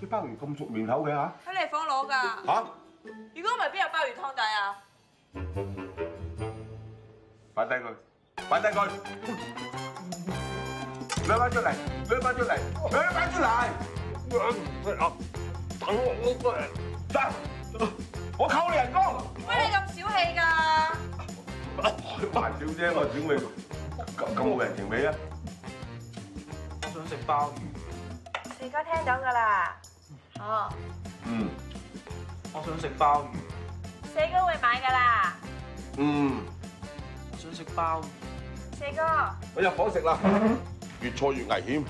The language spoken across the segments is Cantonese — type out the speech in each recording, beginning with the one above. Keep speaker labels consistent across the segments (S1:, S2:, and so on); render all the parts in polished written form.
S1: 啲鮑魚咁熟面口嘅嚇？
S2: 喺你房攞㗎。
S1: 嚇！
S2: 如果唔係邊有鮑魚湯底啊？
S1: 擺低佢，擺低佢，攞翻出嚟，攞翻出嚟，攞翻出嚟！等我得，我扣你人工。
S2: 喂，你咁小氣㗎？
S1: 開玩笑啫，我點會咁冇人情味啊？
S3: 我想食鮑魚。
S2: 四哥聽到㗎啦。哦。
S1: 嗯。
S3: 我想食鮑魚。
S2: 四哥會買㗎啦。
S1: 嗯。
S3: 我想食鮑魚。
S2: 四哥。
S1: 我入房食啦，越錯越危險。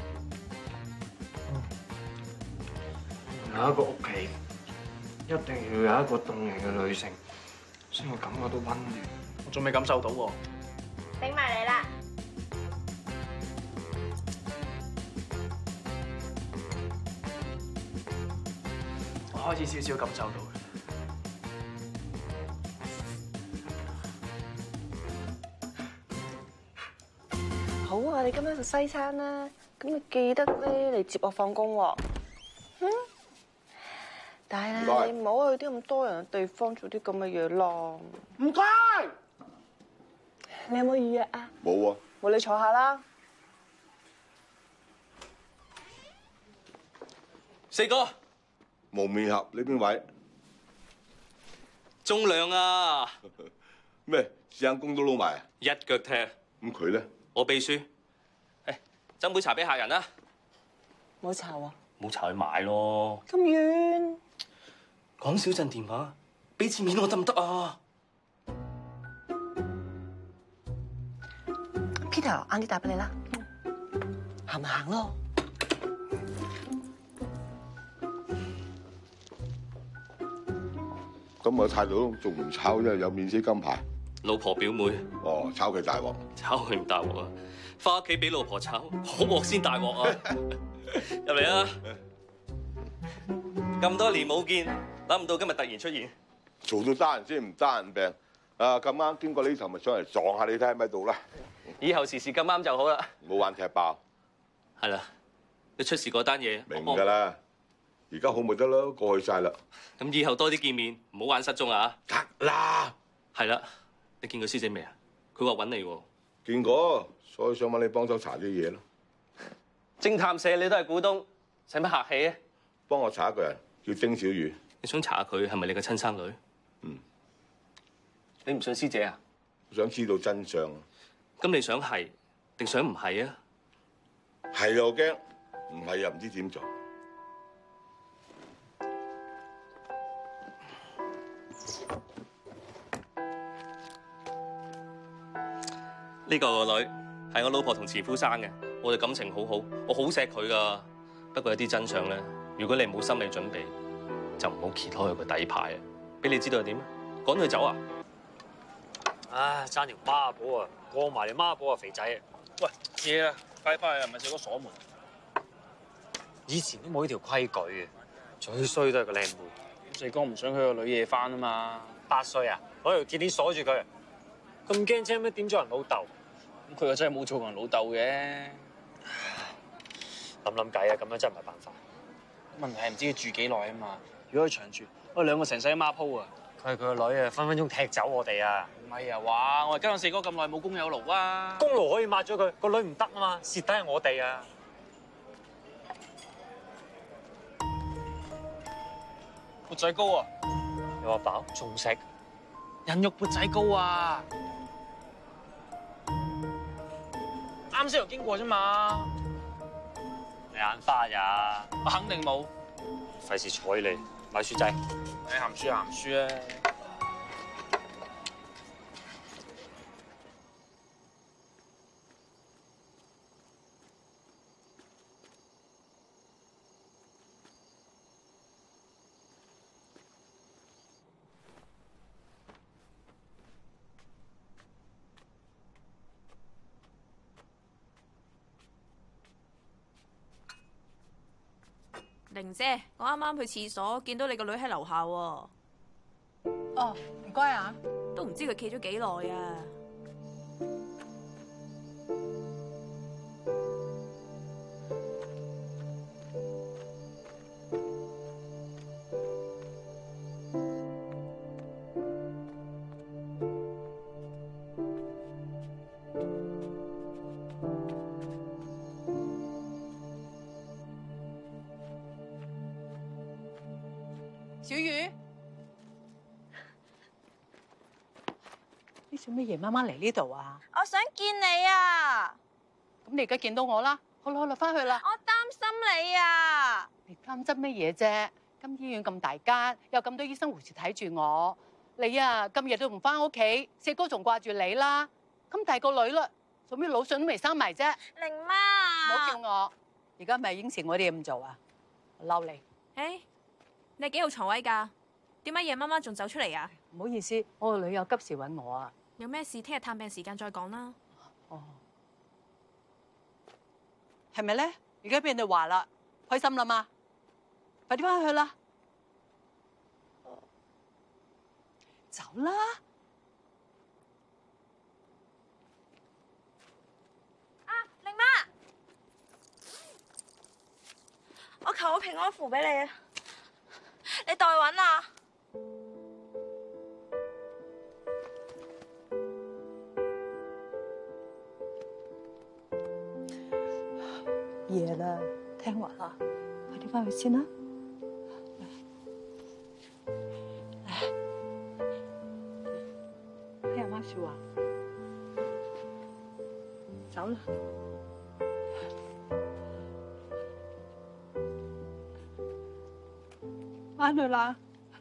S3: 有一個屋企，一定要有一個動人嘅女性，先會感覺到溫暖。我仲未感受到喎。
S2: 頂埋你啦！
S3: 我開始少少感受到。
S4: 好啊，你今晚食西餐啦，咁你記得咧嚟接我放工喎。但係你唔好去啲咁多人嘅地方做啲咁嘅嘢咯。
S1: 唔該。
S4: 你有冇預約啊？
S1: 冇喎。
S4: 冇你坐下啦。
S5: 四哥，
S1: 蒙面俠呢邊位？
S5: 鐘亮啊！
S1: 咩？時間工都撈埋啊？
S5: 一腳踢。
S1: 咁佢咧？
S5: 我秘書。誒，斟杯茶俾客人啦。
S4: 冇茶喎。
S5: 冇茶去買咯。
S4: 咁遠。
S5: 講少陣電話，俾次面我得唔得啊
S4: ？Peter，晏啲打俾你啦。行咪行咯。
S1: 咁我態度仲唔炒，因為有免死金牌。
S5: 老婆表妹。
S1: 哦，炒佢大鑊。
S5: 炒佢唔大鑊啊！返屋企俾老婆炒，好鑊先大鑊啊！入嚟啊！咁多年冇見，諗唔到今日突然出現。
S1: 做到單人先唔單人病。啊，咁啱經過呢頭咪上嚟撞下你睇喺咪度啦。
S5: 以後時時咁啱就好啦。
S1: 冇玩踢爆。係
S5: 啦，你出事嗰單嘢。
S1: 明㗎啦。而家好咪得咯，過去晒啦。
S5: 咁以後多啲見面，唔好玩失蹤啊！
S1: 得啦。係
S5: 啦，你見過師姐未啊？佢話揾你喎。
S1: 見過，所以想揾你幫手查啲嘢咯。
S5: 偵探社你都係股東，使乜客氣啊？
S1: 幫我查一個人，叫丁小雨。
S5: 你想查下佢係咪你嘅親生女？
S1: 嗯。
S5: 你唔信師姐啊？
S1: 我想知道真相。
S5: 咁你想係定想唔係啊？
S1: 係又驚，唔係又唔知點做。
S5: 呢個女係我老婆同慈夫生嘅，我哋感情好好，我好錫佢噶。不過有啲真相咧，如果你冇心理準備，就唔好揭開佢個底牌啊！俾你知道係點啊？趕佢走啊！
S6: 唉，爭條孖寶啊，過埋條孖寶啊，肥仔啊！
S3: 喂，嘢啊，快翻去係咪四哥鎖門？
S6: 以前都冇呢條規矩嘅，最衰都係個靚妹。
S3: 四哥唔想佢個女夜翻啊嘛。
S6: 8歲啊，攞條鐵鏈鎖住佢，咁驚青咩？點咗人老豆？
S3: 咁佢又真係冇做人老豆嘅。
S6: 諗計啊，咁樣真係唔係辦法。
S3: 問題係唔知佢住幾耐啊嘛。如果佢長住，我哋兩個成世孖鋪啊。
S6: 佢係佢個女啊，分分鐘踢走我哋啊！
S3: 唔係啊，話我哋跟咗四哥咁耐冇功有勞啊。
S6: 功勞可以抹咗佢，個女唔得啊嘛，蝕底係我哋啊！
S3: 缽仔糕啊！
S6: 有阿飽仲食
S3: 人肉缽仔糕啊！啱先又經過啫嘛。
S6: 你眼花呀？
S3: 我肯定冇。
S6: 費事睬你，買薯仔。
S3: 你鹹書鹹書啊！
S2: 玲姐，我啱啱去廁所，見到你個女喺樓下喎。
S7: 哦，唔該啊。
S2: 都唔知佢企咗幾耐啊。
S7: 小雨，你做咩夜媽媽嚟呢度啊？
S2: 我想見你啊！
S7: 咁你而家見到我啦，好啦，翻去啦。
S2: 我擔心你啊！
S7: 你擔心乜嘢啫？今醫院咁大間，有咁多醫生護士睇住我，你啊今日都唔翻屋企，四哥仲掛住你啦。咁大個女啦，做咩腦筍都未生埋啫？
S2: 玲媽，
S7: 唔好叫我，而家咪應承我啲嘢咁做啊！我嬲你。
S2: 誒，你幾號床位㗎？點解夜媽媽仲走出嚟啊？
S7: 唔好意思，我個女有急事揾我啊。
S2: 有咩事聽日探病時間再講啦。
S7: 哦，係咪咧？而家俾人哋話啦，開心啦嘛？快啲翻去啦！走啦！
S2: 啊，玲媽，我求個平安符俾你啊！你代揾啊！
S7: 夜啦，聽話啦，快啲翻去先啦。聽阿媽說話，走啦。翻去啦。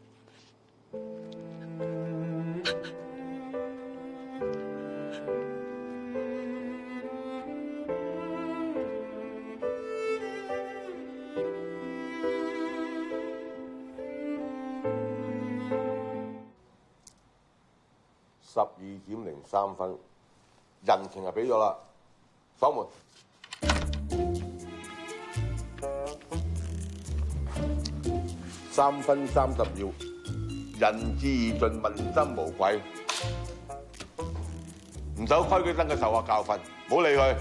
S1: 12:03，人情就俾咗啦，鎖門。3分30秒，仁至義盡，問心無愧。唔守規矩，等佢受下教訓，唔好理佢。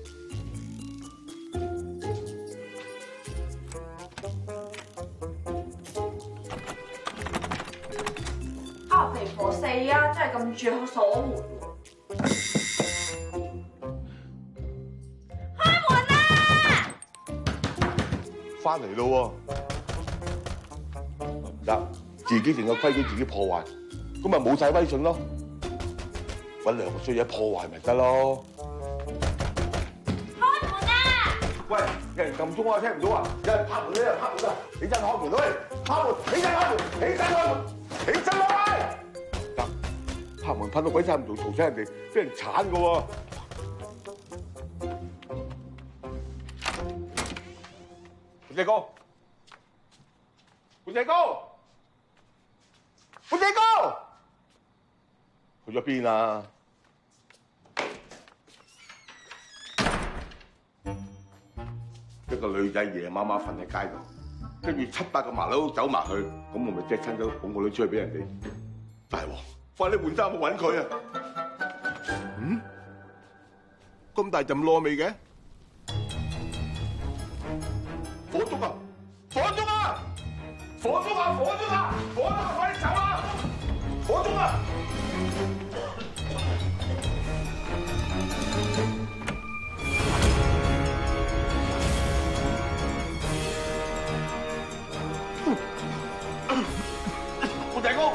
S2: 肥婆四啊，真係咁住鎖門喎！開門啊！
S1: 翻嚟咯喎，唔得，自己定個規矩自己破壞，咁咪冇晒威信咯。揾兩個衰嘢破壞咪得咯。
S2: 開門啊！
S1: 喂，有人撳鐘啊，聽唔到啊！有人拍門，有人拍門啊！起身開門啦喂！拍門，起身開門，起身開門，起身啦喂！拍門拍到鬼晒唔做，嘈醒人哋，俾人鏟噶喎！半隻哥，半隻哥，半隻哥，去咗邊啊？一個女仔夜媽媽瞓喺街度，跟住7、8個麻佬走埋去，咁我咪隻親手捧個女出去俾人哋，大鑊！快啲換衫去揾佢啊！咁大陣燶味嘅，火燭啊！火燭啊！火燭啊！火燭啊！火燭啊！快啲走啊！火燭啊！我大哥。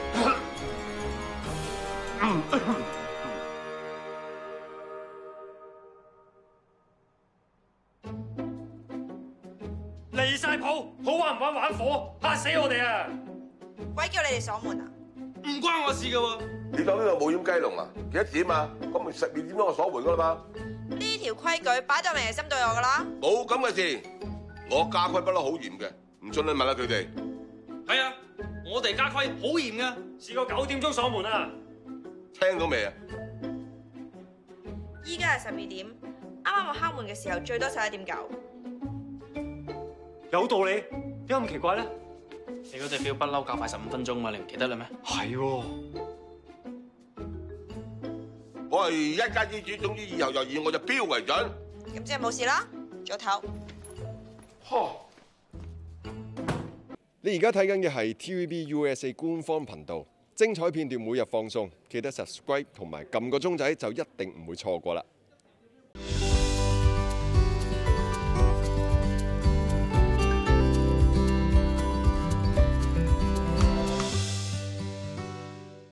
S3: 離晒譜，好玩唔玩玩火，嚇死我哋啊！
S2: 鬼叫你哋鎖門啊！
S3: 唔關我事㗎喎。
S1: 你當呢度冇掩雞籠啊？幾多點啊？咁咪12點鐘我鎖門㗎啦嘛。
S2: 呢條規矩擺到明係針對我㗎啦。
S1: 冇咁嘅事，我家規不嬲好嚴嘅，唔信你問下佢哋。
S3: 係啊，我哋家規好嚴㗎，試過9點鐘鎖門啊！
S1: 聽到未啊？
S2: 依家係12點，啱啱我敲門嘅時候最多11點9。
S3: 有道理，點解咁奇怪咧？你嗰隻表不嬲較快15分鐘嘛，你唔記得啦咩？係喎。
S1: 我係一家之主，總之以後就以我隻表為準。
S2: 咁即係冇事啦，早唞。
S8: 你而家睇緊嘅係 TVB USA 官方頻道，精彩片段每日放送，記得 subscribe 同埋撳個鐘仔就一定唔會錯過啦。